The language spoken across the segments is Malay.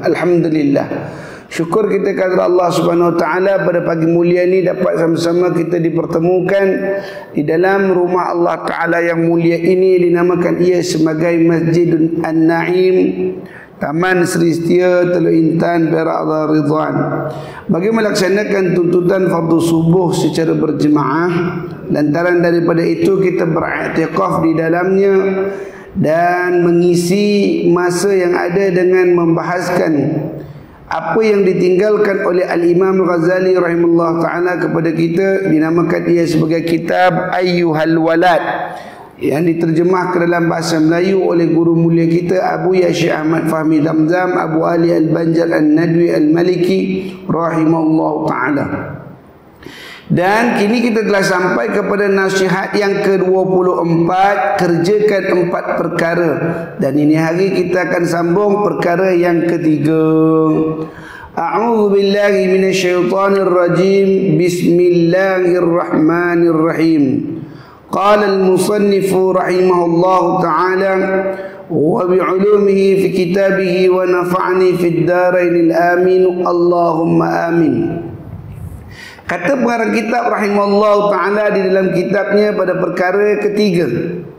Alhamdulillah. Syukur kita kepada Allah Subhanahu Wa Taala pada pagi mulia ini dapat sama-sama kita dipertemukan di dalam rumah Allah Taala yang mulia ini, dinamakan ia sebagai Masjidun An-Naim, Taman Seri Setia Teluk Intan Perak Ridwan, bagi melaksanakan tuntutan fardu subuh secara berjemaah. Lantaran daripada itu kita beriktikaf di dalamnya dan mengisi masa yang ada dengan membahaskan apa yang ditinggalkan oleh Al-Imam Al-Ghazali rahimahullah ta'ala kepada kita, dinamakan ia sebagai kitab Ayyuhal Walad, yang diterjemah ke dalam bahasa Melayu oleh guru mulia kita Abu Syekh Ahmad Fahmi Zamzam Abu Ali Al-Banjar Al-Nadwi Al-Maliki rahimahullah ta'ala. Dan kini kita telah sampai kepada nasihat yang ke-24, kerjakan 4 perkara. Dan ini hari kita akan sambung perkara yang ketiga. A'udzu billahi minasyaitonir rajim. Bismillahirrahmanirrahim. Qala al-musannif rahimahullahu ta'ala wa bi'ulumihi fi kitabihi wa nafa'ni fid dharain al-amin. Allahumma amin. Kata pengarang kitab rahimahullah ta'ala di dalam kitabnya pada perkara ketiga,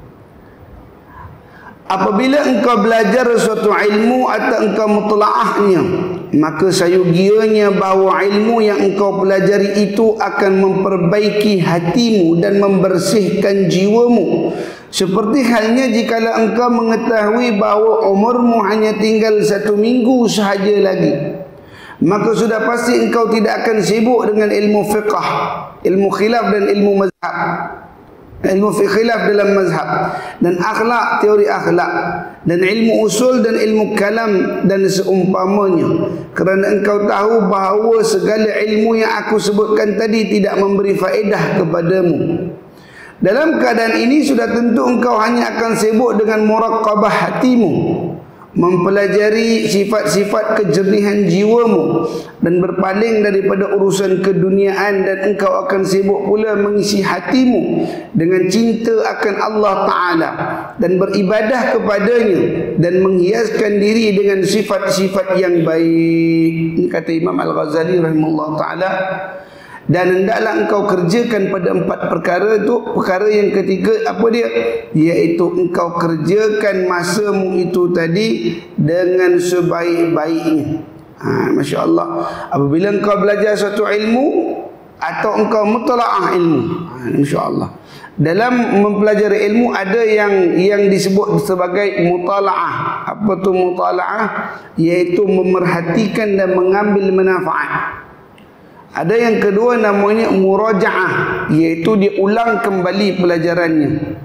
apabila engkau belajar suatu ilmu atau engkau mutlaahnya, maka sayugianya bahawa ilmu yang engkau pelajari itu akan memperbaiki hatimu dan membersihkan jiwamu. Seperti halnya jikalau engkau mengetahui bahawa umurmu hanya tinggal 1 minggu sahaja lagi, maka sudah pasti engkau tidak akan sibuk dengan ilmu fiqh, ilmu khilaf dan ilmu mazhab, ilmu khilaf dalam mazhab, dan akhlak, teori akhlak, dan ilmu usul dan ilmu kalam dan seumpamanya, kerana engkau tahu bahawa segala ilmu yang aku sebutkan tadi tidak memberi faedah kepadamu. Dalam keadaan ini sudah tentu engkau hanya akan sibuk dengan muraqabah hatimu, mempelajari sifat-sifat kejernihan jiwamu dan berpaling daripada urusan keduniaan, dan engkau akan sibuk pula mengisi hatimu dengan cinta akan Allah Ta'ala dan beribadah kepadanya dan menghiaskan diri dengan sifat-sifat yang baik. Ini kata Imam Al-Ghazali rahimahullah ta'ala. Dan hendaklah engkau kerjakan pada 4 perkara itu. Perkara yang ketiga apa dia? Iaitu engkau kerjakan masamu itu tadi dengan sebaik-baiknya. Masya Allah. Apabila engkau belajar suatu ilmu atau engkau mutalaah ilmu, Masya Allah, dalam mempelajari ilmu ada yang disebut sebagai mutalaah. Apa tu mutalaah? Iaitu memerhatikan dan mengambil manfaat. Ada yang kedua namanya murajaah, iaitu dia ulang kembali pelajarannya.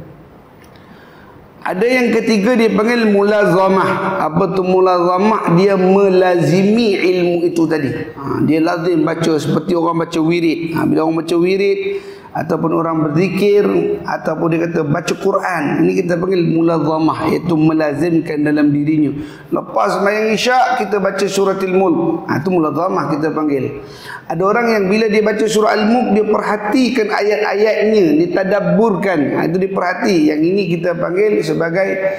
Ada yang ketiga dipanggil mulazamah. Apa tu mulazamah? Dia melazimi ilmu itu tadi. Dia lazim baca seperti orang baca wirid. Bila orang baca wirid ataupun orang berzikir ataupun dia kata baca Quran, ini kita panggil mulazamah, iaitu melazimkan dalam dirinya. Lepas sembahyang isyak kita baca suratul mulk, itu mulazamah kita panggil. Ada orang yang bila dia baca surah Al-Mulk, dia perhatikan ayat-ayatnya, ditadabburkan, itu diperhati. Yang ini kita panggil sebagai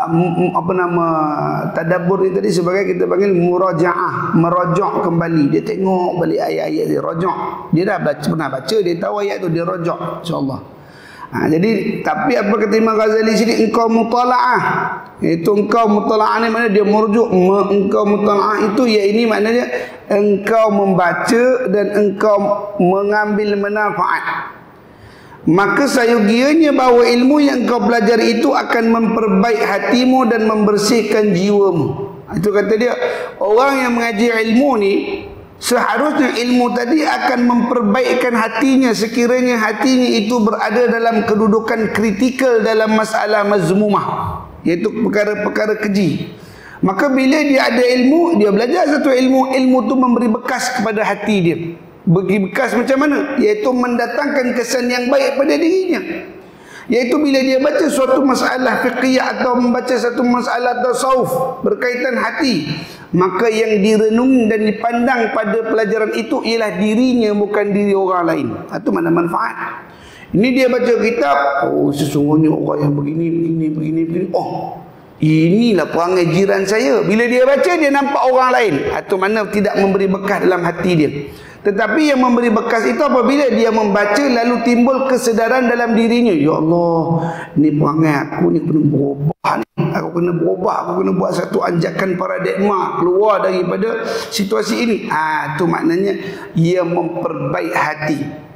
tadabbur ini tadi sebagai kita panggil murajaah, merojak kembali. Dia tengok balik ayat-ayat dia, rojak. Dia dah pernah baca, dia tahu ayat tu, dia rojak, insya-Allah. Jadi tapi apa kata Imam Ghazali sini, engkau mutalaah, itu engkau mutalaah ni maknanya dia merujuk, engkau mutalaah itu ya ini maknanya engkau membaca dan engkau mengambil manfaat. Maka sayugianya bahawa ilmu yang engkau belajar itu akan memperbaik hatimu dan membersihkan jiwamu. Itu kata dia, orang yang mengaji ilmu ni seharusnya ilmu tadi akan memperbaikkan hatinya sekiranya hatinya itu berada dalam kedudukan kritikal dalam masalah mazmumah, iaitu perkara-perkara keji. Maka bila dia ada ilmu, dia belajar satu ilmu, ilmu tu memberi bekas kepada hati dia. Bagi bekas macam mana? Iaitu mendatangkan kesan yang baik pada dirinya. Iaitu bila dia baca suatu masalah fiqhiyah atau membaca satu masalah tasawuf berkaitan hati, maka yang direnung dan dipandang pada pelajaran itu ialah dirinya, bukan diri orang lain. Itu mana manfaat. Ini dia baca kitab, oh sesungguhnya orang yang begini. Oh, inilah perangai jiran saya. Bila dia baca, dia nampak orang lain, atau mana tidak memberi bekas dalam hati dia. Tetapi yang memberi bekas itu apabila dia membaca lalu timbul kesedaran dalam dirinya, ya Allah, ni perangai aku ni kena berubah ni. Aku kena berubah, aku kena buat satu anjakan paradigma keluar daripada situasi ini. Itu maknanya ia memperbaik hati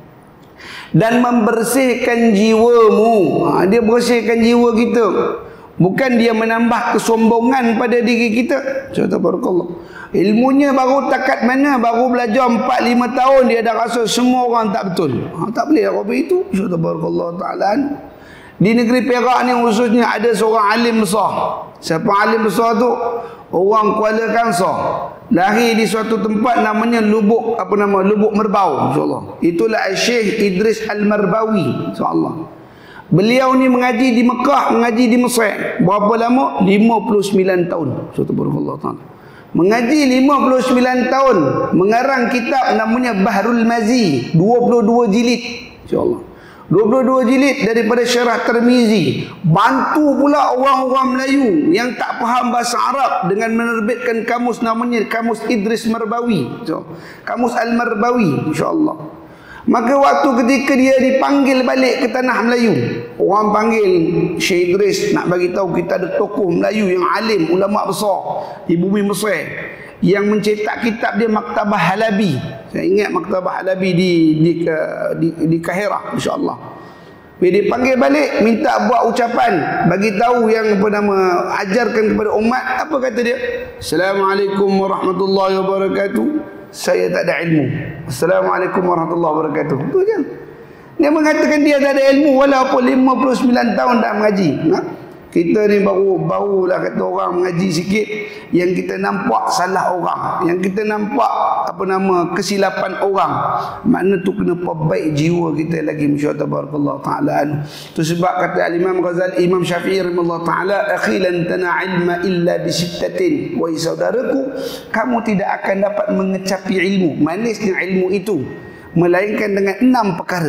dan membersihkan jiwamu. Dia bersihkan jiwa kita. Bukan dia menambah kesombongan pada diri kita. Tabarakallah. Ilmunya baru takat mana, baru belajar 4-5 tahun dia dah rasa semua orang tak betul. Tak boleh apa itu. Tabarakallah ta'ala. Di negeri Perak ni khususnya ada seorang alim besar. Siapa alim besar tu? Orang Kuala Kangsar. Lahir di suatu tempat namanya Lubuk Merbau, insya-Allah. Itulah Syekh Idris Al-Marbawi, insya-Allah. Beliau ni mengaji di Mekah, mengaji di Mesir. Berapa lama? 59 tahun. Subhanallah taala. Mengaji 59 tahun, mengarang kitab namanya Bahrul Mazi, 22 jilid, insya-Allah. 22 jilid daripada Syarah Tirmizi. Bantu pula orang-orang Melayu yang tak faham bahasa Arab dengan menerbitkan kamus namanya Kamus Idris Marbawi. Kamus Al-Marbawi, insya-Allah. Maka waktu ketika dia dipanggil balik ke tanah Melayu, orang panggil Syekh Idris nak bagi tahu kita ada tokoh Melayu yang alim, ulama besar di bumi Mesir yang mencetak kitab dia Maktabah Halabi. Saya ingat Maktabah Halabi di Kahirah, insya-Allah. Bila dipanggil balik, minta buat ucapan, bagi tahu yang ajarkan kepada umat. Apa kata dia? Assalamualaikum warahmatullahi wabarakatuh. Saya tak ada ilmu. Assalamualaikum warahmatullahi wabarakatuh. Itu je. Dia mengatakan dia tak ada ilmu walaupun 59 tahun dah mengaji. Kita ni barulah kata orang mengaji sikit, yang kita nampak salah orang, yang kita nampak kesilapan orang. Makna tu kena perbaik jiwa kita lagi, masyaallah taala. Tu sebab kata Imam Ghazali, Imam Syafi'i rahimahullah taala, akhi lan tana ilma illa bi sittatin. Wahai saudaraku, kamu tidak akan dapat mengecapi ilmu, manisnya ilmu itu, melainkan dengan 6 perkara.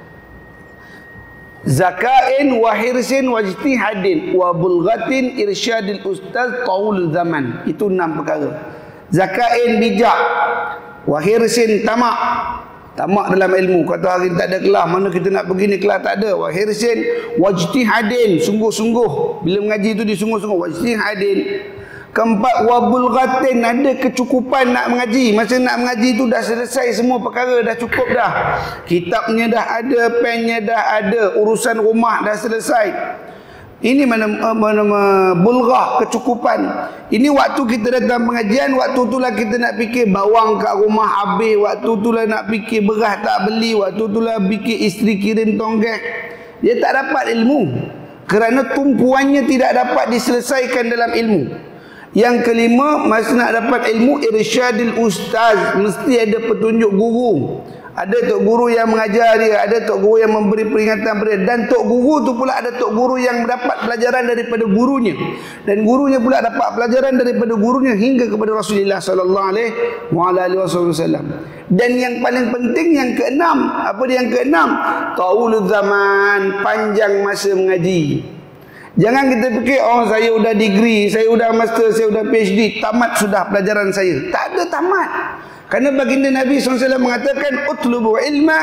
Zakain wa hirsin wa ijtihadin wa bulghatin irsyadil ustaz taul zaman. Itu 6 perkara. Zakain bijak, wa hirsin tamak. Tamak dalam ilmu. Kata hari tak ada kelas, mana kita nak pergi ni kelas tak ada. Wa hirsin wa ijtihadin, sungguh-sungguh. Bila mengaji itu disungguh-sungguh. Wa ijtihadin. Keempat, wabul ghatin, ada kecukupan nak mengaji. Masa nak mengaji tu dah selesai semua perkara, dah cukup dah. Kitabnya dah ada, pennya dah ada, urusan rumah dah selesai. Ini mana bulghah, kecukupan. Ini waktu kita datang pengajian, waktu itulah kita nak fikir bawang kat rumah habis, waktu itulah nak fikir beras tak beli, waktu itulah fikir isteri kirim tonggak. Dia tak dapat ilmu kerana tumpuannya tidak dapat diselesaikan dalam ilmu. Yang kelima, masa nak dapat ilmu, irsyadil ustaz, mesti ada petunjuk guru. Ada tok guru yang mengajar dia, ada tok guru yang memberi peringatan pada dia, dan tok guru tu pula ada tok guru yang mendapat pelajaran daripada gurunya, dan gurunya pula dapat pelajaran daripada gurunya hingga kepada Rasulullah sallallahu alaihi wasallam. Dan yang paling penting yang keenam, apa dia yang keenam? Taulul zaman, panjang masa mengaji. Jangan kita fikir, oh saya sudah degree, saya sudah master, saya sudah PhD, tamat sudah pelajaran saya. Tak ada tamat. Kerana baginda Nabi SAW mengatakan, utlubu ilma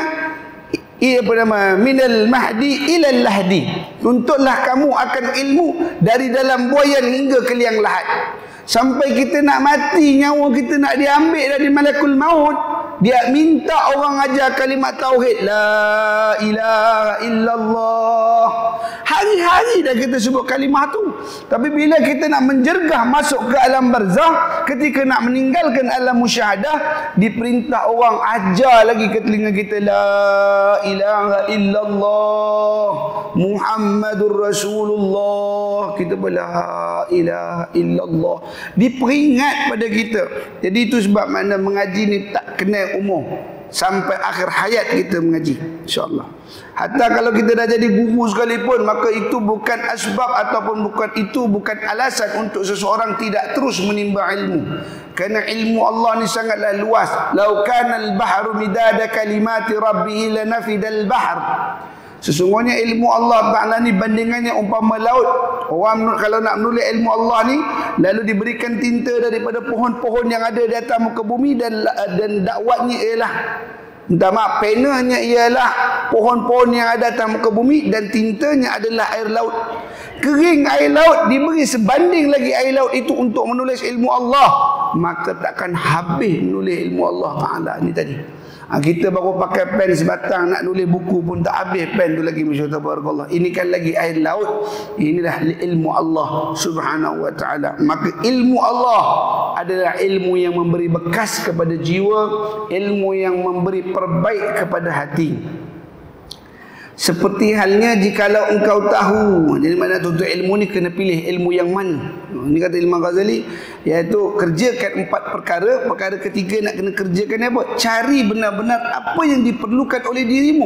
minal mahdi ilal lahdi. Tuntutlah kamu akan ilmu dari dalam buayan hingga ke liang lahat. Sampai kita nak mati, nyawa kita nak diambil dari malakul maut, dia minta orang ajar kalimat tauhid, la ilaha illallah. Hari-hari dah kita sebut kalimah tu. Tapi bila kita nak menjergah masuk ke alam barzah, ketika nak meninggalkan alam musyahadah, diperintah orang ajar lagi ke telinga kita, la ilaha illallah Muhammadur Rasulullah. Kita la ilaha illallah, diperingat pada kita. Jadi itu sebab makna mengaji ni tak kenal umur, sampai akhir hayat kita mengaji, insya-Allah. Hatta kalau kita dah jadi guru sekalipun, maka itu bukan asbab ataupun bukan alasan untuk seseorang tidak terus menimba ilmu. Kerana ilmu Allah ni sangatlah luas. Lau kana al-bahru midada kalimati rabbih lanafidal bahr. Sesungguhnya ilmu Allah Ta'ala ni bandingannya umpama laut. Orang kalau nak menulis ilmu Allah ni, lalu diberikan tinta daripada pohon-pohon yang ada di atas muka bumi, dan dakwatnya ialah, minta maaf, penanya ialah pohon-pohon yang ada di atas muka bumi, dan tintanya adalah air laut. Kering air laut, diberi sebanding lagi air laut itu untuk menulis ilmu Allah, maka takkan habis menulis ilmu Allah Ta'ala ni tadi. Kita baru pakai pen sebatang, nak nulis buku pun tak habis pen tu lagi. Masya Allah. Ini kan lagi air laut. Inilah ilmu Allah Subhanahu wa ta'ala. Maka ilmu Allah adalah ilmu yang memberi bekas kepada jiwa, ilmu yang memberi perbaik kepada hati. Seperti halnya jikalau engkau tahu, jadi mana tuntut ilmu ni kena pilih ilmu yang mana. Ini kata Imam Ghazali, iaitu kerjakan 4 perkara. Perkara ketiga nak kena kerjakan apa? Cari benar-benar apa yang diperlukan oleh dirimu.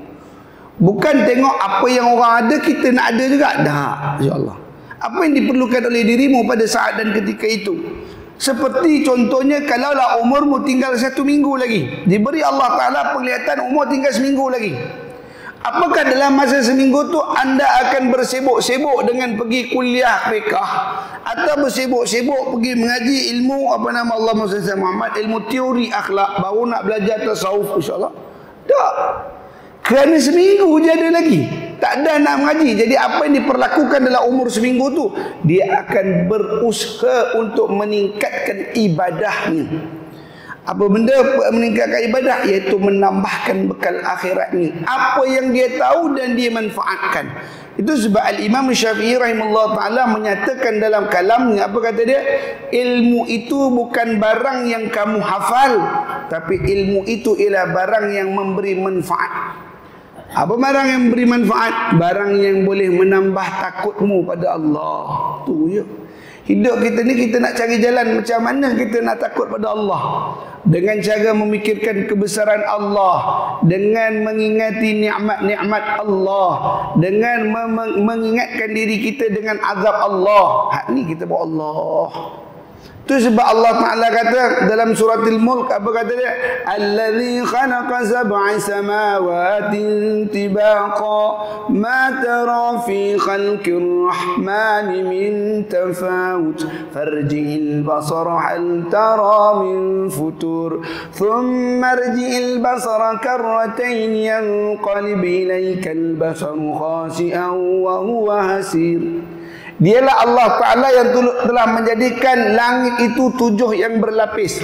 Bukan tengok apa yang orang ada kita nak ada juga. Dah, insya-Allah. Apa yang diperlukan oleh dirimu pada saat dan ketika itu. Seperti contohnya, kalaulah umurmu tinggal 1 minggu lagi, diberi Allah Ta'ala penglihatan umur tinggal 1 minggu lagi. Apakah dalam masa seminggu tu anda akan bersibuk-sibuk dengan pergi kuliah fiqah, atau bersibuk-sibuk pergi mengaji ilmu apa nama Allah Muhammad, ilmu teori akhlak, baru nak belajar tasawuf insya-Allah? Tak. Kerana seminggu je ada lagi, tak ada nak mengaji. Jadi apa yang diperlakukan dalam umur seminggu tu, dia akan berusaha untuk meningkatkan ibadahnya. Apa benda meningkatkan ibadah? Iaitu menambahkan bekal akhiratnya. Apa yang dia tahu dan dia manfaatkan. Itu sebab Al-Imam Syafi'i rahimahullah ta'ala menyatakan dalam kalamnya, apa kata dia? Ilmu itu bukan barang yang kamu hafal, tapi ilmu itu ialah barang yang memberi manfaat. Apa barang yang memberi manfaat? Barang yang boleh menambah takutmu pada Allah. Tu je. Hidup kita ni, kita nak cari jalan macam mana kita nak takut pada Allah. Dengan cara memikirkan kebesaran Allah, dengan mengingati nikmat-nikmat Allah, dengan mengingatkan diri kita dengan azab Allah. Hak ni kita buat Allah. Itu sebab Allah Ta'ala kata dalam surah Al-Mulk, apa kata dia? Allazi khalaqa sab'a samawatin tibaqa ma tara fi khalqir rahmani min tafawut farji'il basara hal tara min futur thumma arji'il basara karratayn yanqalib ilayka al-basaru khasi'an wa huwa hasir. Dialah Allah Ta'ala yang telah menjadikan langit itu 7 yang berlapis.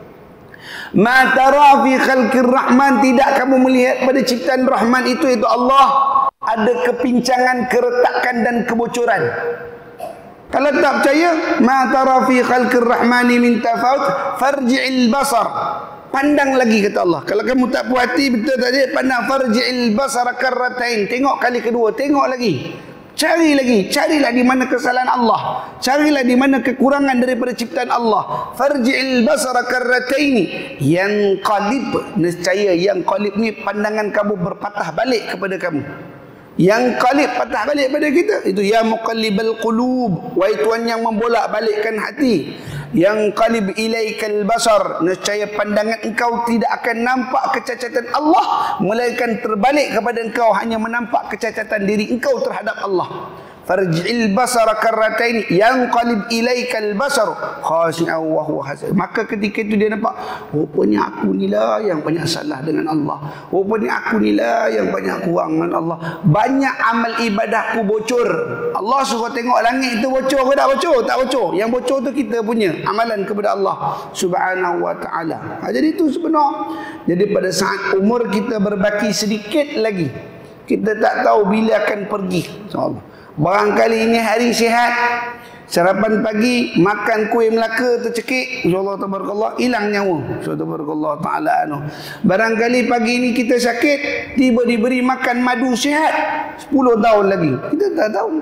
Ma tara fi khalqir rahman, tidak kamu melihat pada ciptaan Rahman itu Allah ada kepincangan, keretakan dan kebocoran. Kalau tak percaya, ma tara fi khalqir rahmani min tafawut farji'il basar, pandang lagi kata Allah. Kalau kamu tak puas hati betul tadi, pandang farji'il basara karratain, tengok kali kedua, tengok lagi. Cari lagi, carilah di mana kesalahan Allah, carilah di mana kekurangan daripada ciptaan Allah. Farji'il basara karrataini yanqalib, nescaya yang qalib ni pandangan kamu berpatah balik kepada kamu. Yang qalib patah balik pada kita, itu ya muqallibal qulub, wahai Tuhan yang membolak-balikkan hati. Yang qalib ilaikal basar, nescaya pandangan engkau tidak akan nampak kecacatan Allah, melainkan terbalik kepada engkau hanya menampak kecacatan diri engkau terhadap Allah. Farji'il basara karratain yanqalib ilaikal basar khashi'an wa huwa hasir. Maka ketika itu dia nampak, rupanya aku ni lah yang banyak salah dengan Allah, rupanya aku ni lah yang banyak kurang dengan Allah, banyak amal ibadahku bocor. Allah suruh tengok langit itu bocor ke tak bocor? Tak bocor. Yang bocor tu kita punya amalan kepada Allah Subhanahu wa ta'ala. Jadi itu sebenar. Jadi pada saat umur kita berbaki sedikit lagi, kita tak tahu bila akan pergi, insya-Allah. Barangkali ini hari sihat, sarapan pagi makan kuih Melaka tercekik, insyaallah tabarakallah hilang nyawa, insyaallah tabarakallah taala anu. Barangkali pagi ini kita sakit, tiba diberi makan madu sihat 10 tahun lagi, kita tak tahu.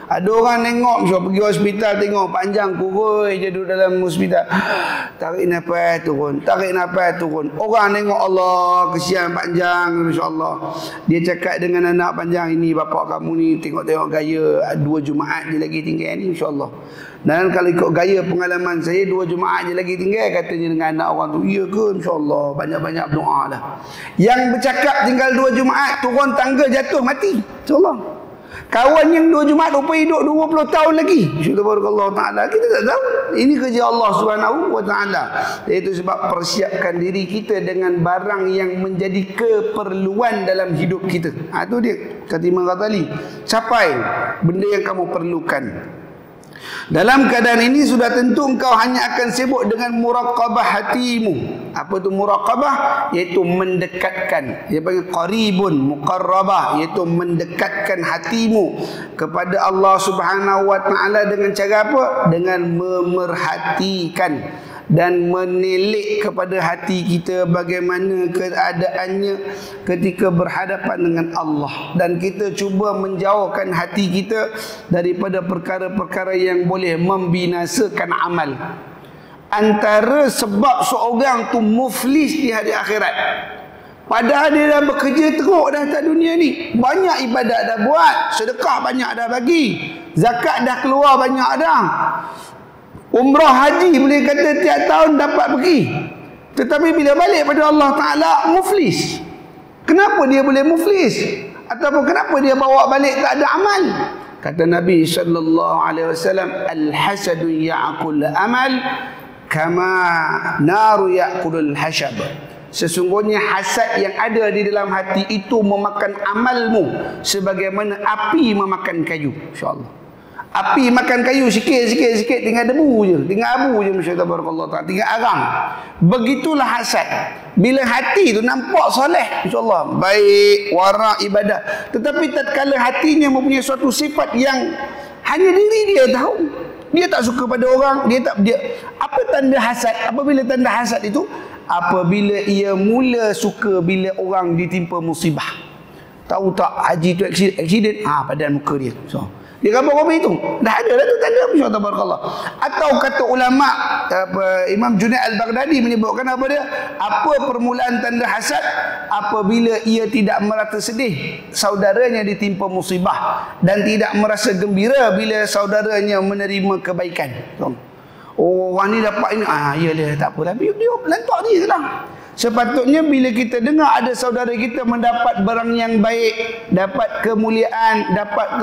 Ada orang tengok, misalnya pergi hospital tengok panjang kurus je duduk dalam hospital. Tarik nafas turun, tarik nafas turun. Orang tengok, Allah kesian panjang, insya-Allah. Dia cakap dengan anak panjang, ini bapak kamu ni tengok-tengok gaya 2 Jumaat je lagi tinggal ni, insya-Allah. Dan kalau ikut gaya pengalaman saya 2 Jumaat je lagi tinggal, katanya dengan anak orang tu, iya ke, insya-Allah, banyak-banyak berdoa dah. Yang bercakap tinggal 2 Jumaat, turun tangga jatuh mati, insya-Allah. Kawan yang 2 Jumaat rupa hidup 20 tahun lagi, subhanallah taala, kita tak tahu. Ini kerja Allah Subhanahu wa taala. Itu sebab persiapkan diri kita dengan barang yang menjadi keperluan dalam hidup kita. Itu dia kata Imam Ghazali, capai benda yang kamu perlukan. Dalam keadaan ini sudah tentu engkau hanya akan sibuk dengan muraqabah hatimu. Apa itu muraqabah? Iaitu mendekatkan. Dia panggil qaribun, muqarrabah, iaitu mendekatkan hatimu kepada Allah Subhanahu wa taala dengan cara apa? Dengan memerhatikan dan menilik kepada hati kita bagaimana keadaannya ketika berhadapan dengan Allah, dan kita cuba menjauhkan hati kita daripada perkara-perkara yang boleh membinasakan amal. Antara sebab seorang tu muflis di hari akhirat, padahal dia dah bekerja teruk dah atas dunia ni, banyak ibadat dah buat, sedekah banyak dah bagi, zakat dah keluar banyak dah, umrah haji boleh kata tiap tahun dapat pergi, tetapi bila balik pada Allah Ta'ala muflis. Kenapa dia boleh muflis? Ataupun kenapa dia bawa balik tak ada amal? Kata Nabi SAW, al-hasadu ya'kul amal kama naru ya'kulul hashab. Sesungguhnya hasad yang ada di dalam hati itu memakan amalmu sebagaimana api memakan kayu. InsyaAllah. Api makan kayu sikit tinggal debu je, tinggal abu je, masyaallah taala, tinggal arang. Begitulah hasad. Bila hati tu nampak soleh, insya-Allah, baik, warak, ibadah, tetapi tatkala hatinya mempunyai suatu sifat yang hanya diri dia tahu, dia tak suka pada orang, dia apa tanda hasad? Apabila tanda hasad itu? Apabila ia mula suka bila orang ditimpa musibah. Tahu tak haji tu aksiden, padan muka dia. So, dia gambar itu dah ada dah tu tanda, masyaallah tabarakallah. Atau kata ulama Imam Junaid Al-Baghdadi menyebutkan apa dia? Apa permulaan tanda hasad? Apabila ia tidak merasa sedih saudaranya ditimpa musibah dan tidak merasa gembira bila saudaranya menerima kebaikan. Oh, orang ni dapat ini, iyalah tak apalah, dia lantak dia lah. Sepatutnya bila kita dengar ada saudara kita mendapat barang yang baik, dapat kemuliaan, dapat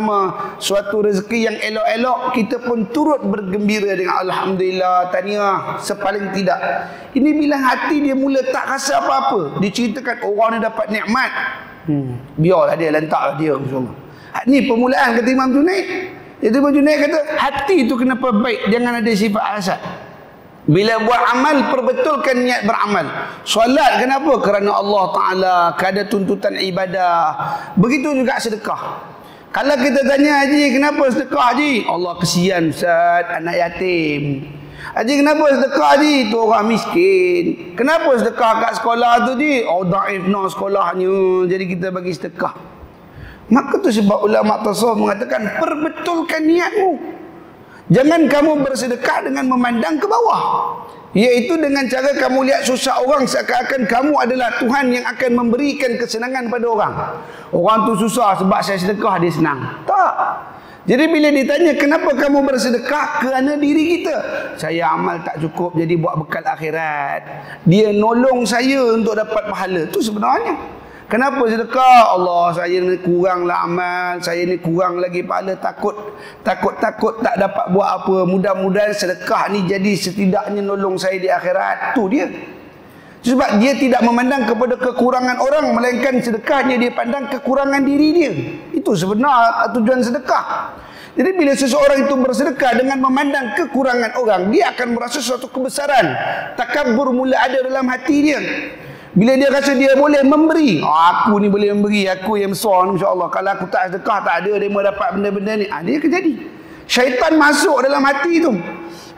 suatu rezeki yang elok-elok, kita pun turut bergembira dengan alhamdulillah, tahniah sepaling tidak. Ini bila hati dia mula tak rasa apa-apa, diceritakan orang ni dapat nikmat, biarlah dia, lantaklah dia, insya-Allah. Ini permulaan kata Imam Junaid. Imam Junaid kata hati tu kenapa baik, jangan ada sifat hasad. Bila buat amal, perbetulkan niat beramal. Solat kenapa? Kerana Allah Ta'ala, kada tuntutan ibadah. Begitu juga sedekah. Kalau kita tanya haji, kenapa sedekah haji? Allah kesian Ustaz, anak yatim. Haji kenapa sedekah haji? Tu orang miskin. Kenapa sedekah kat sekolah tu di? Oh daif no sekolahnya, jadi kita bagi sedekah. Maka tu sebab ulama tasawuf mengatakan perbetulkan niatmu. Jangan kamu bersedekah dengan memandang ke bawah, iaitu dengan cara kamu lihat susah orang seakan-akan kamu adalah Tuhan yang akan memberikan kesenangan pada orang. Orang tu susah sebab saya sedekah dia senang. Tak. Jadi bila ditanya kenapa kamu bersedekah? Kerana diri kita. Saya amal tak cukup jadi buat bekal akhirat. Dia nolong saya untuk dapat pahala. Itu sebenarnya. Kenapa sedekah? Allah, saya ni kuranglah amal, saya ni kurang lagi pahala, takut tak dapat buat apa. Mudah-mudahan sedekah ni jadi setidaknya nolong saya di akhirat. Tu dia. Sebab dia tidak memandang kepada kekurangan orang, melainkan sedekahnya dia pandang kekurangan diri dia. Itu sebenar tujuan sedekah. Jadi bila seseorang itu bersedekah dengan memandang kekurangan orang, dia akan merasa suatu kebesaran. Takabur mula ada dalam hati dia. Bila dia rasa dia boleh memberi, aku ni boleh memberi, aku yang besar ni, insya-Allah. Kalau aku tak sedekah, tak ada dia mau dapat benda-benda ni. Dia akan jadi. Syaitan masuk dalam hati tu.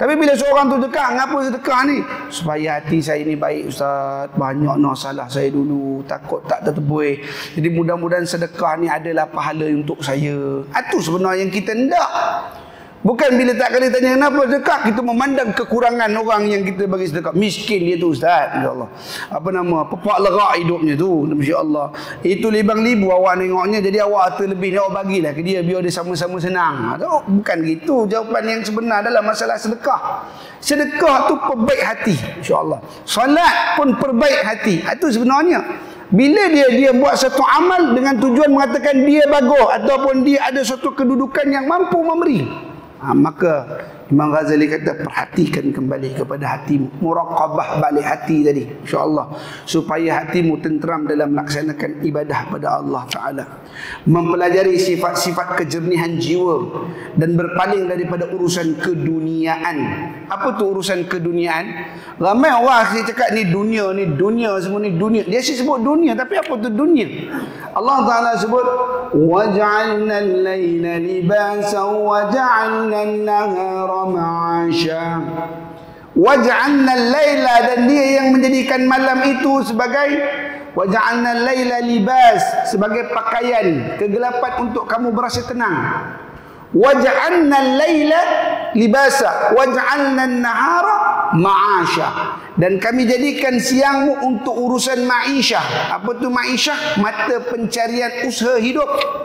Tapi bila seorang tu sedekah, ngapa sedekah ni? Supaya hati saya ni baik Ustaz. Banyak salah saya dulu, takut tak tertebus. Jadi mudah-mudahan sedekah ni adalah pahala untuk saya. Itu sebenarnya yang kita hendak. Bukan bila tak kali tanya kenapa sedekah, kita memandang kekurangan orang yang kita bagi sedekah. Miskin dia tu Ustaz, insya-Allah. Apa nama? Pepak lerak hidupnya tu, masya-Allah. Itu libang-libu awak nengoknya, jadi awak terlebih awak bagilah ke dia biar dia sama-sama senang. Bukan gitu jawapan yang sebenar dalam masalah sedekah. Sedekah tu perbaik hati, insya-Allah. Solat pun perbaik hati. Itu sebenarnya. Bila dia buat satu amal dengan tujuan mengatakan dia bagus ataupun dia ada satu kedudukan yang mampu memberi, maka Imam Ghazali kata perhatikan kembali kepada hatimu, muraqabah balik hati tadi, insya-Allah, supaya hatimu tenteram dalam melaksanakan ibadah pada Allah Taala, mempelajari sifat-sifat kejernihan jiwa dan berpaling daripada urusan keduniaan. Apa tu urusan keduniaan? Ramai orang asyik cakap ni dunia semua ni dunia. Dia asyik sebut dunia, tapi apa tu dunia? Allah Taala sebut waj'alna al-laila libasan waj'alna an-nahara ma'asha. Waj'alna al-laila, dan dia yang menjadikan malam itu sebagai waj'alna al-laila libas, sebagai pakaian kegelapan untuk kamu berasa tenang. Waj'alna al-laila libasa waj'alna an-nahara ma'asha, dan kami jadikan siangmu untuk urusan ma'isyah. Apa tu ma'isyah? Mata pencarian usaha hidup.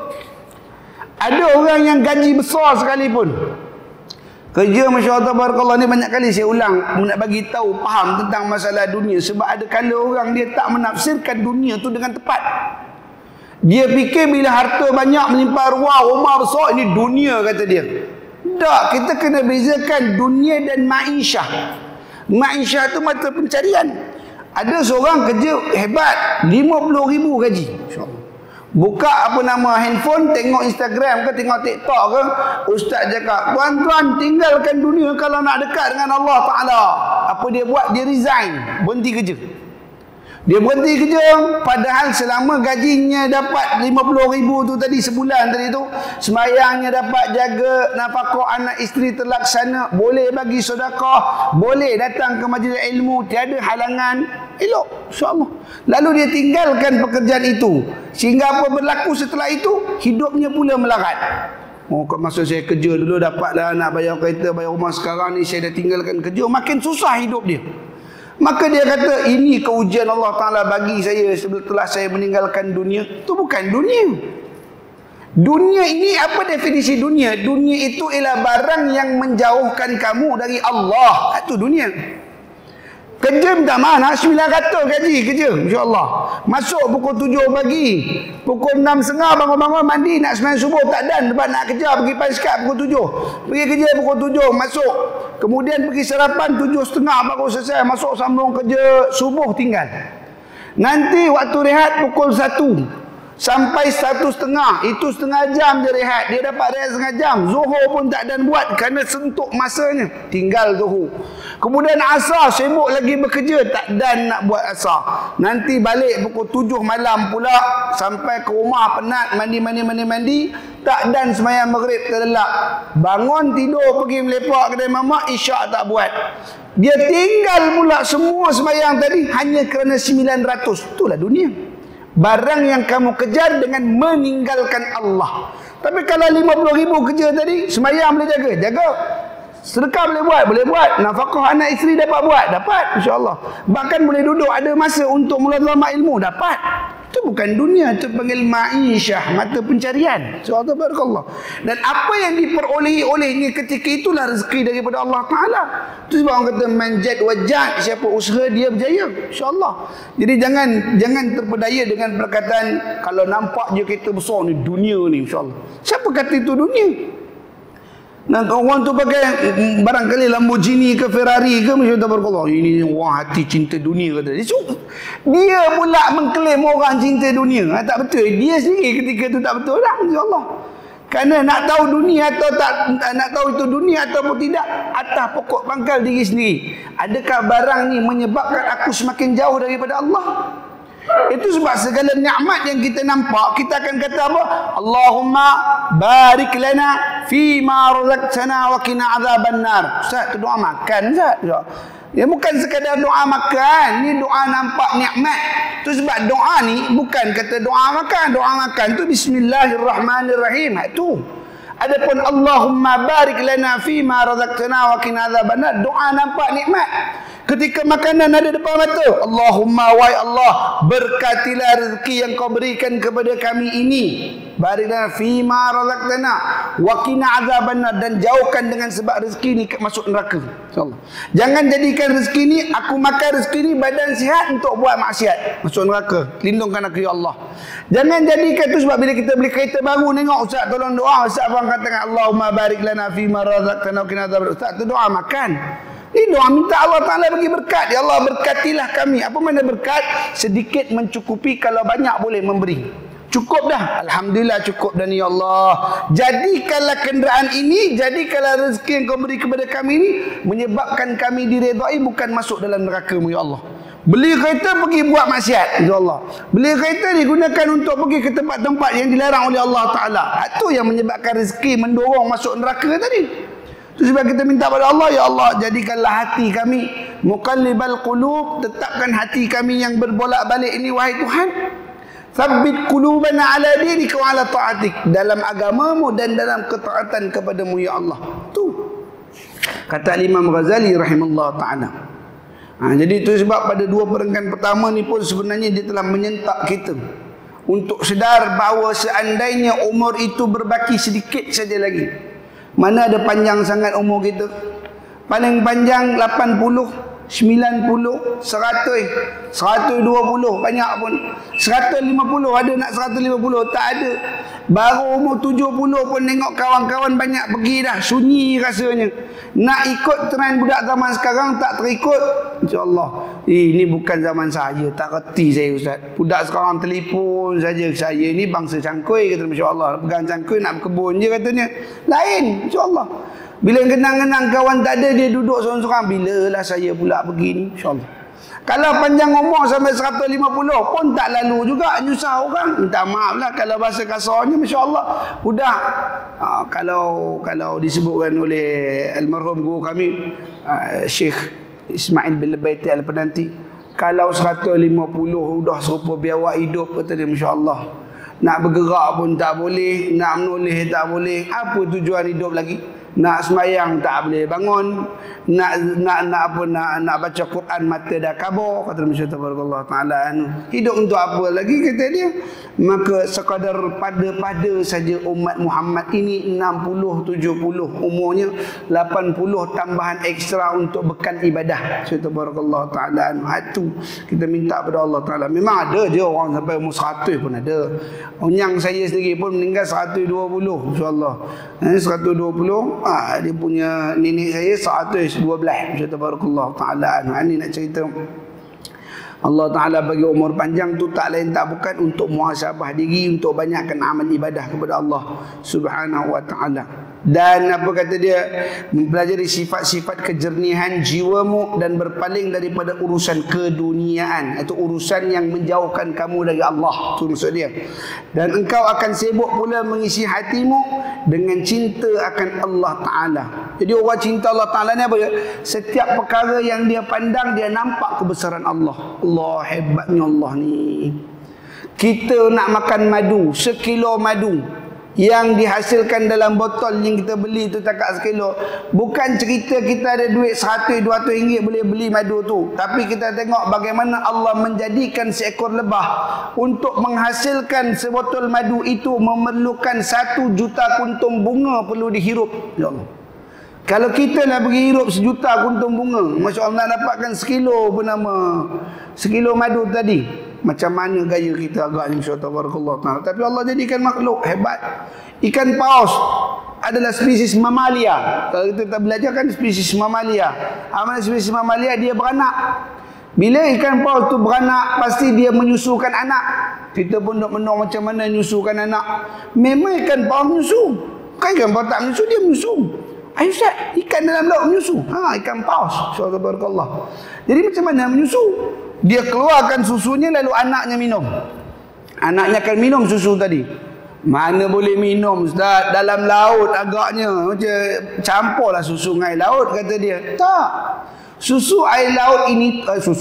Ada orang yang gaji besar sekalipun, kerja masya-Allah tabarakallah, ni banyak kali saya ulang nak bagi tahu faham tentang masalah dunia, sebab ada kala orang dia tak menafsirkan dunia tu dengan tepat. Dia fikir bila harta banyak melimpah ruah, rumah besar, ini dunia kata dia. Tak, kita kena bezakan dunia dan ma'isyah. Ma'isyah tu mata pencarian. Ada seorang kerja hebat, 50,000 gaji, insya-Allah. Buka apa nama handphone, tengok Instagram ke tengok TikTok ke, ustaz cakap, tuan-tuan tinggalkan dunia kalau nak dekat dengan Allah Taala. Apa dia buat? Dia resign, berhenti kerja. Dia berhenti kerja, padahal selama gajinya dapat 50,000 tu tadi sebulan tadi tu, sembahyangnya dapat, jaga nafkah anak isteri terlaksana, boleh bagi sedekah, boleh datang ke majlis ilmu, tiada halangan, elok, insya-Allah. Lalu dia tinggalkan pekerjaan itu, sehingga apa berlaku setelah itu? Hidupnya pula melarat. Oh, masa saya kerja dulu dapatlah nak bayar kereta, bayar rumah, sekarang ni saya dah tinggalkan kerja, makin susah hidup dia. Maka dia kata, ini keujian Allah Ta'ala bagi saya setelah saya meninggalkan dunia. Itu bukan dunia. Dunia ini, apa definisi dunia? Dunia itu ialah barang yang menjauhkan kamu dari Allah. Itu dunia. Kerja minta mana? 900 gaji kerja, insya-Allah. Masuk pukul 7 pagi, pukul 6.30 bangun-bangun mandi, nak sembahyang subuh tak dan, lepas nak kerja pergi paiskap pukul 7. Pergi kerja pukul 7 masuk. Kemudian pergi sarapan 7.30 baru selesai, masuk sambung kerja, subuh tinggal. Nanti waktu rehat pukul 1 sampai 1.30, itu setengah jam je rehat. Dia dapat rehat setengah jam. Zuhur pun tak dan buat kerana sentuk masanya, tinggal zuhur. Kemudian asar sibuk lagi bekerja, tak dan nak buat asar. Nanti balik pukul 7 malam pula, sampai ke rumah penat, mandi, tak dan sembahyang maghrib terlelap. Bangun tidur pergi melepak kedai mamak, isyak tak buat. Dia tinggal pula semua sembahyang tadi hanya kerana 900. Itulah dunia. Barang yang kamu kejar dengan meninggalkan Allah. Tapi kalau 50,000 kerja tadi, sembahyang boleh jaga. Sedekah boleh buat. Nafkah anak isteri dapat buat, insya-Allah. Bahkan boleh duduk, ada masa untuk mula-mula ilmu, dapat. Itu bukan dunia, itu panggil ma'isyah, mata pencarian. Insya-Allah barakallah. Dan apa yang diperolehi olehnya ketika itulah rezeki daripada Allah Taala. Itu sebab orang kata manjat wajat, siapa usaha dia berjaya, insya-Allah. Jadi jangan terpedaya dengan perkataan kalau nampak je kereta besar ni dunia ni, insya-Allah. Siapa kata itu dunia? Nah, orang tu pakai barangkali Lamborghini ke Ferrari ke, macam tu berkata ini orang hati cinta dunia kata. Dia pula mengklaim orang cinta dunia. Tak betul. Dia sendiri ketika tu tak betul dah, insya-Allah. Kerana nak tahu dunia atau tak nak tahu itu dunia ataupun tidak, atas pokok pangkal diri sendiri. Adakah barang ni menyebabkan aku semakin jauh daripada Allah? Itu sebab segala nikmat yang kita nampak, kita akan kata apa? Allahumma barik lana fi ma razaqtana wa qina azabannar. Ustaz, tu doa makan, Ustaz. Ya bukan sekadar doa makan, ni doa nampak nikmat. Tu sebab doa ni bukan kata doa makan tu bismillahirrahmanirrahim. Itu. Adapun Allahumma barik lana fi ma razaqtana wa qina azabannar, doa nampak nikmat. Ketika makanan ada depan mata, Allahumma wa Allah, berkatilah rezeki yang kau berikan kepada kami ini. Bariklah fima razaqtana wa qina azabannar, dan jauhkan dengan sebab rezeki ni masuk neraka. Insyaallah. Jangan jadikan rezeki ni, aku makan rezeki ni badan sihat untuk buat maksiat, masuk neraka. Lindungkan aku ya Allah. Jangan jadikan tu sebab bila kita beli kereta baru, tengok ustaz tolong doa, ustaz abang katakan Allahumma barik lana fima razaqtana wa qina azabannar. Ustaz tu doa makan. Ini doa minta Allah Ta'ala bagi berkat. Ya Allah, berkatilah kami. Apa makna berkat? Sedikit mencukupi, kalau banyak boleh memberi. Cukup dah. Alhamdulillah cukup dah ni ya Allah. Jadikanlah kenderaan ini, jadikanlah rezeki yang kau beri kepada kami ini, menyebabkan kami diredai, bukan masuk dalam neraka-Mu ya Allah. Beli kereta pergi buat maksiat, ya Allah. Beli kereta digunakan untuk pergi ke tempat-tempat yang dilarang oleh Allah Ta'ala. Itu yang menyebabkan rezeki mendorong masuk neraka tadi. Itu sebab kita minta pada Allah, ya Allah, jadikanlah hati kami muqallibal qulub, tetapkan hati kami yang berbolak-balik ini wahai Tuhan. Tsabbit qulubana ala dinika wa ala ta'atik, dalam agamamu dan dalam ketaatan kepadamu ya Allah. Tu kata Imam Ghazali rahimahullah taala. Jadi itu sebab pada dua perenggan pertama ni pun sebenarnya dia telah menyentak kita untuk sedar bahawa seandainya umur itu berbaki sedikit saja lagi, mana ada panjang sangat umur kita. Paling panjang 80, 90, 100, 120, banyak pun 150, ada nak 150, tak ada. Baru umur 70 pun tengok kawan-kawan banyak pergi dah, sunyi rasanya. Nak ikut trend budak zaman sekarang tak terikut. InsyaAllah ini bukan zaman saya, tak reti saya ustaz. Budak sekarang telefon saja saya, ni bangsa cangkui kata, masya-Allah, pegang cangkui nak berkebun je katanya. Lain insya-Allah. Bila kenang-kenang kawan tak ada, dia duduk seorang-seorang. Bilalah saya pula begini, insya-Allah. Kalau panjang umur sampai 150 pun tak lalu juga nyusah orang. Minta maaf lah kalau bahasa kasarnya, masya-Allah. Udah kalau disebutkan oleh almarhum guru kami Syekh Ismail bin Baiti Al-Penanti, kalau 150 udah serupa biawak hidup kata dia, masya-Allah. Nak bergerak pun tak boleh, nak menulis tak boleh. Apa tujuan hidup lagi? Nak sembahyang tak boleh bangun, nak baca Quran mata dah kabur, kata Nabi sallallahu taala. Hidup untuk apa lagi kata dia? Maka sekadar pada saja umat Muhammad ini 60 70 umurnya, 80 tambahan ekstra untuk bekal ibadah. Subhanallah taala. Itu kita minta pada Allah taala. Memang ada je orang sampai umur 100 pun ada. Yang saya sendiri pun meninggal 120 insyaallah. 120 dia punya nenek saya 112. Tabarakallah taala. Ini nak cerita Allah Taala bagi umur panjang tu tak lain tak bukan untuk muhasabah diri, untuk banyakkan amal ibadah kepada Allah Subhanahu wa taala. Dan apa kata dia, mempelajari sifat-sifat kejernihan jiwamu dan berpaling daripada urusan keduniaan, atau urusan yang menjauhkan kamu dari Allah. Itu maksud dia. Dan engkau akan sibuk pula mengisi hatimu dengan cinta akan Allah Ta'ala. Jadi orang cinta Allah Ta'ala ni apa dia? Setiap perkara yang dia pandang, dia nampak kebesaran Allah. Allah, hebatnya Allah ni. Kita nak makan madu, sekilo madu yang dihasilkan dalam botol yang kita beli tu takat sekilo. Bukan cerita kita ada duit 100-200 ringgit boleh beli madu tu, tapi kita tengok bagaimana Allah menjadikan seekor lebah untuk menghasilkan sebotol madu itu memerlukan 1 juta kuntung bunga perlu dihirup. Ya Allah, kalau kita nak pergi hirup 1 juta kuntung bunga, Masya Allah, nak dapatkan sekilo bernama sekilo madu tadi, macam mana gaya kita agaknya, insya-Allah. Tapi Allah jadikan makhluk hebat. Ikan paus adalah spesies mamalia. Kalau kita tak belajar kan spesies mamalia. Apa spesies mamalia? Dia beranak. Bila ikan paus tu beranak, pasti dia menyusukan anak. Kita pun nak menong macam mana menyusukan anak. Memang ikan paus menyusu. Kan ikan paus tak menyusu, dia menyusu. Ayo Ustaz, ikan dalam laut menyusu. Ikan paus. Subhanallah. Jadi macam mana menyusu? dia keluarkan susunya lalu anaknya minum. Anaknya akan minum susu tadi. Mana boleh minum Ustaz? Dalam laut agaknya macam campurlah susu dengan air laut, kata dia. Tak. Susu air laut ini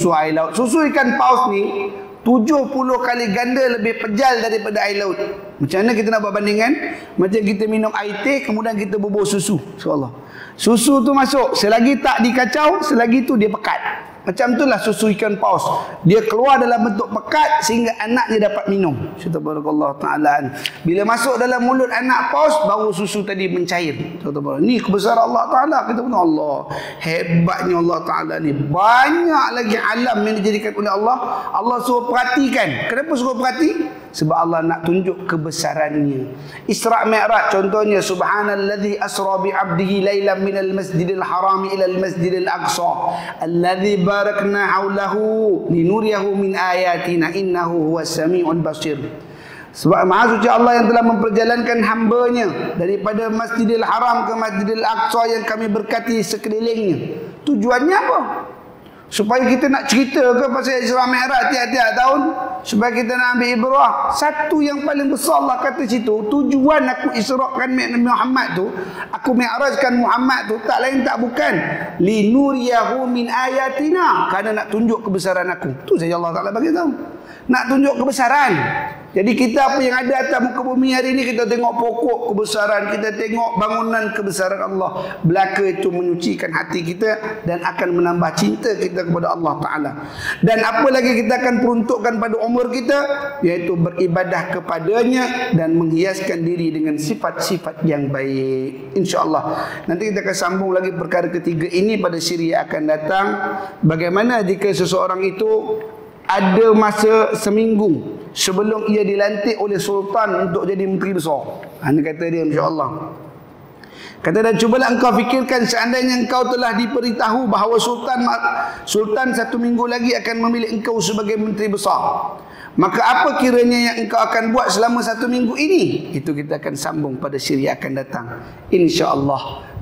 susu ikan paus ni 70 kali ganda lebih pejal daripada air laut. Macam mana kita nak buat bandingan? Macam kita minum air teh kemudian kita bubur susu. InsyaAllah. Susu tu masuk, selagi tak dikacau, selagi tu dia pekat. Macam itulah susu ikan paus. Dia keluar dalam bentuk pekat sehingga anaknya dapat minum. Subhanallah ta'ala. Bila masuk dalam mulut anak paus, baru susu tadi mencair. Ni kebesaran Allah Ta'ala. Kita pun Allah. Hebatnya Allah Ta'ala ni. Banyak lagi alam yang dijadikan oleh Allah. Allah suruh perhatikan. Kenapa suruh perhati? Sebab Allah nak tunjuk kebesarannya. Isra' Mi'raj contohnya, subhanalladzi asra bi 'abdihi lailan minal masjidil haram ila al masjidil aqsa alladzi barakna haulahu linuriyahu min ayatina innahu huwas samiul basir. Sebab Maha Suci Allah yang telah memperjalankan hamba-Nya daripada Masjidil Haram ke Masjidil Aqsa yang kami berkati sekelilingnya. Tujuannya apa? Supaya kita nak cerita ke pasal Isra Mi'raj tiap-tiap tahun, supaya kita nak ambil ibrah. Satu yang paling besar Allah kata situ, tujuan aku isra'kan Nabi Muhammad tu, aku mi'rajkan Muhammad tu, tak lain tak bukan linuriyahu min ayatina, kerana nak tunjuk kebesaran aku. Tu saja Allah Ta'ala bagi tahu. Nak tunjuk kebesaran. Jadi kita apa yang ada atas muka bumi hari ini, kita tengok pokok kebesaran, kita tengok bangunan kebesaran Allah. Belaka itu menyucikan hati kita dan akan menambah cinta kita kepada Allah Ta'ala. Dan apa lagi kita akan peruntukkan pada umur kita, iaitu beribadah kepadanya dan menghiaskan diri dengan sifat-sifat yang baik. InsyaAllah nanti kita akan sambung lagi perkara ketiga ini pada siri yang akan datang. Bagaimana jika seseorang itu ada masa seminggu sebelum ia dilantik oleh sultan untuk jadi menteri besar. Ini kata dia, insya-Allah. Kata, dan cubalah engkau fikirkan seandainya engkau telah diberitahu bahawa sultan 1 minggu lagi akan memilih engkau sebagai menteri besar. Maka apa kiranya yang engkau akan buat selama 1 minggu ini? Itu kita akan sambung pada siri akan datang, insya-Allah.